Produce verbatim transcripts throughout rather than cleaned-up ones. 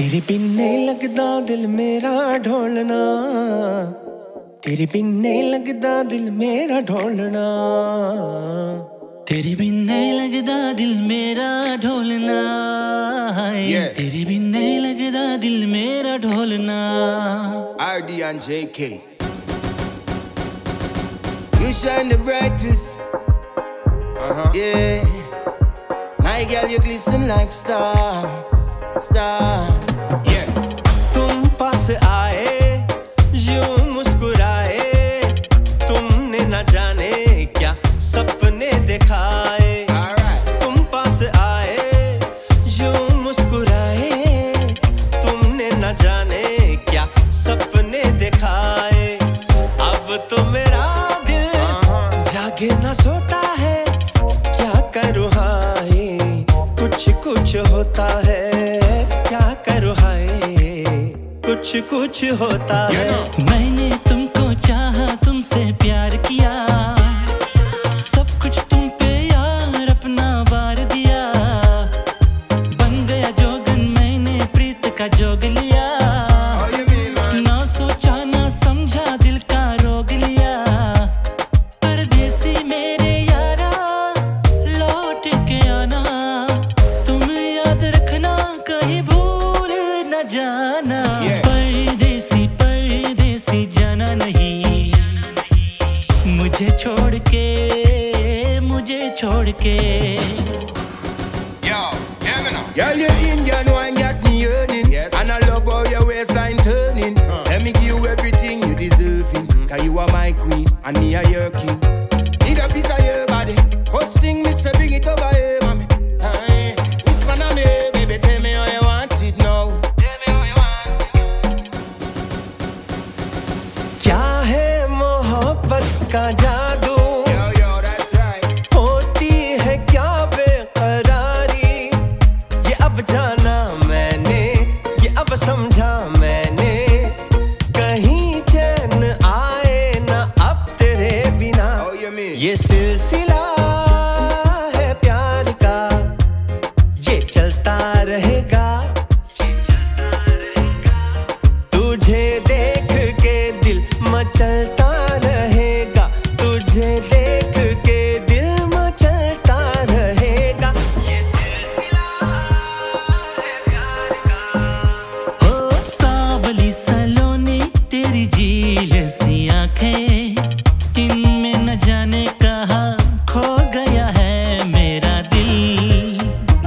तेरे बिन नहीं लगदा दिल मेरा ढोलना, तेरे बिन नहीं लगदा दिल मेरा ढोलना, तेरे बिन नहीं लगदा दिल मेरा ढोलना, yeah. तेरे बिन नहीं लगदा दिल मेरा ढोलना। R D and J K, you shine the brightest, uh-huh. Yeah, my girl you glisten like star, star, yeah. तुम पास आए यूं मुस्कुराए, तुमने न जाने क्या सपने दिखाए, right. तुम पास आए यूं मुस्कुराए, तुमने न जाने क्या सपने दिखाए। अब तो मेरा दिल uh-huh. जागे न सोता है, क्या करूँ हाय कुछ कुछ होता है, क्या करूँ हाय कुछ कुछ होता है। मैंने तुमको चाहा, तुमसे प्यार किया, सब कुछ तुम पे यार अपना वार दिया, बन गया जोगन मैंने प्रीत का जोग लिया, ना सोचा ना समझा दिल का रोग लिया। परदेसी मेरे यारा लौट के आना, तुम याद रखना कहीं भूल न जाना, परदेसी परदेसी जाना नहीं, मुझे छोड़ के मुझे छोड़ के। Yo, hear me now. Girl, you're Indian wine got me yearning, yes. And I love how your waistline turning, huh. Let me give you everything you deserving, mm. Cause you are my queen and me are your king. Need a piece of your body, first thing me say bring it over here, mommy. Aye. Whisper na me, baby, tell me how you want it now. Tell me how you want it. क्या है मोहब्बत का जादू, Yo, yo, that's right. होती है क्या बेकरारी, ये अब जाना मैंने, ये अब समझा मैंने, कहीं चैन आए ना अब तेरे बिना। Oh, you mean? ये सिलसिला है प्यार का, ये चलता रहेगा, तुझे देख के दिल मचलता रहेगा, तुझे देख के दिल मचलता रहेगा। ये सिलसिला है प्यार का। ओ सावली सलोनी तेरी झील सी आंखें, इनमें न जाने कहाँ खो गया है मेरा दिल,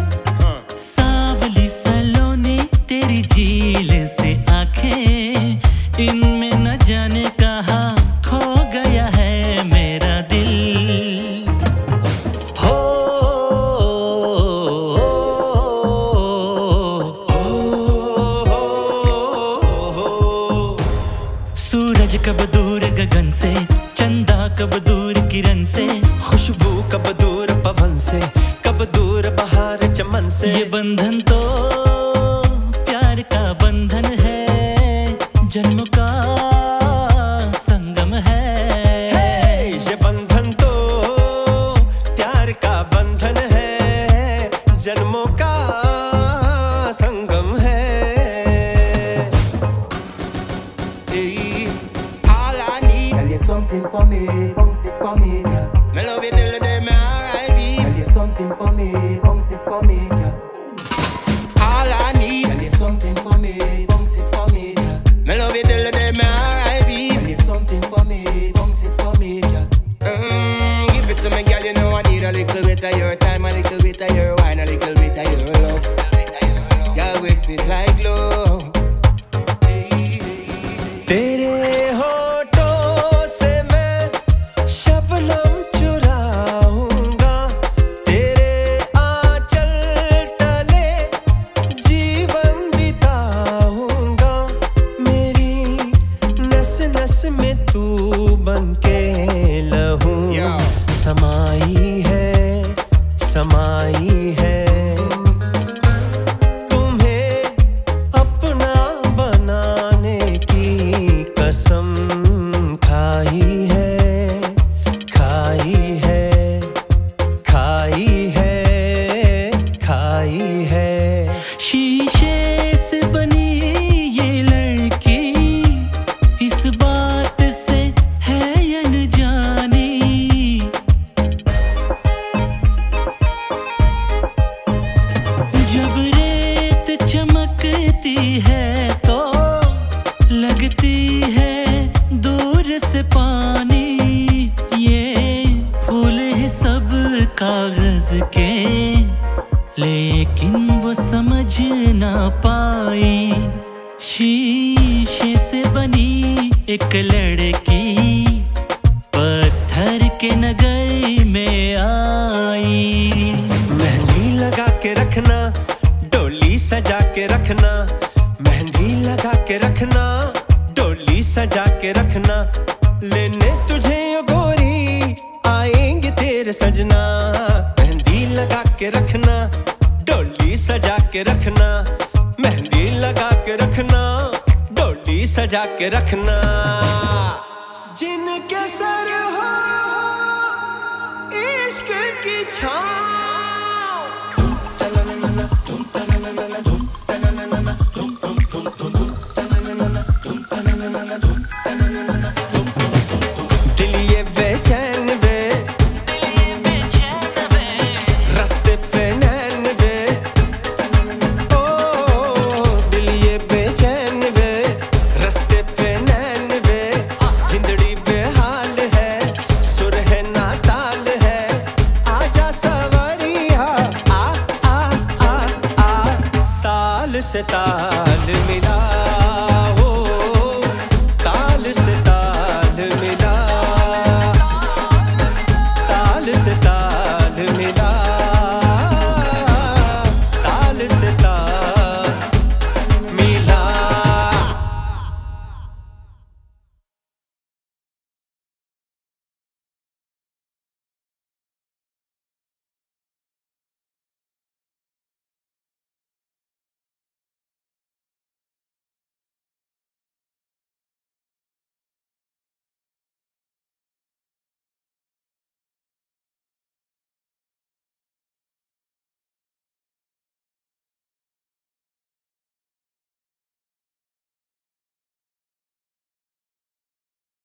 सावली सलोनी तेरी झील से आंखें, इनमें न जाने कहाँ खो गया है मेरा दिल। हो सूरज कब दूर गगन से, चंदा कब दूर किरण से, खुशबू कब दूर पवन से, कब दूर बहार चमन से। ये बंधन तो प्यार का बंधन है, जन्म का संगम है। ये बंधन तो प्यार का बंधन है, जन्मों का संगम है। Hey, all I need, Girl, you're something for me, bounce it for me, girl. me love you till the day me R I P. Girl, you're something for me, bounce it for me, girl. All I need, Girl, you're something for me, bounce it for me, girl. me love you till the day me R I P. Girl, you're something for me, bounce it for me, girl. Mm, give it to me, girl. You know I need a little bit of your time, a little bit of your wine, a little bit of your love. Girl, we fit like glue. तेरे होठों से मैं शबनम चुराऊंगा, तेरे आंचल तले जीवन बिताऊंगा, मेरी नस नस में तू बनके लहू समाई है, समाई है। तुम्हें अपना बनाने की कसम खाई है, खाई है, खाई है, खाई है। शीशे से बनी मेरे सजना, मेहंदी लगा के रखना, डोली सजा के रखना, मेहंदी लगा के रखना, डोली सजा के रखना। जिनके सर हो इश्क की छाँव, दिल ये बेचैन वे, रास्ते पे नैन वे, ओ दिल ये बेचैन वे, रास्ते पे नैन वे, जिंदड़ी बेहाल है, सुर है ना ताल है, आजा सवरिया आ आ आ आ ताल से ताल